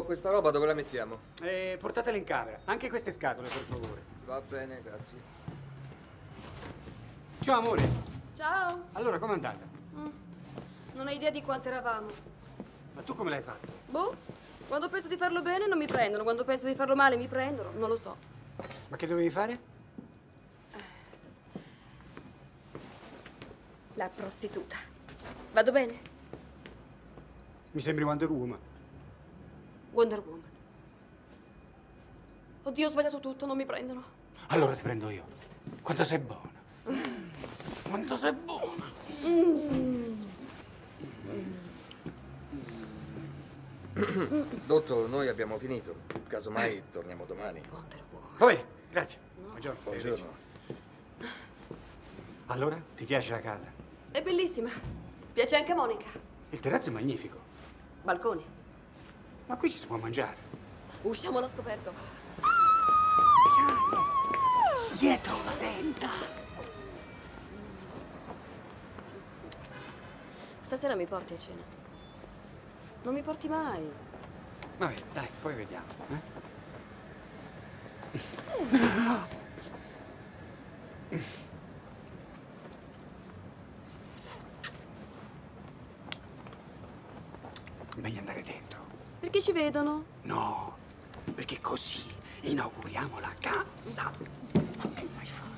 questa roba dove la mettiamo? Portatela in camera. Anche queste scatole, per favore. Va bene, grazie. Ciao, amore. Ciao. Allora, com'è andata? Non ho idea di quanto eravamo. Ma tu come l'hai fatto? Boh, quando penso di farlo bene non mi prendono, quando penso di farlo male mi prendono, non lo so. Ma che dovevi fare? La prostituta. Vado bene? Mi sembri Wonder Woman. Wonder Woman. Oddio, ho sbagliato tutto, non mi prendono. Allora ti prendo io. Quanto sei buona. Quanto sei buona. Dottor, noi abbiamo finito. Casomai torniamo domani. Wonder Woman. Va bene, grazie. Buongiorno. Buongiorno. Allora, ti piace la casa? È bellissima. Piace anche a Monica. Il terrazzo è magnifico. Balcone. Ma qui ci si può mangiare. Usciamo da scoperto. Dietro la tenda. Stasera mi porti a cena. Non mi porti mai. Vabbè, dai, poi vediamo. Meglio andare dentro. Perché ci vedono? No, perché così inauguriamo la casa. Che vuoi fare?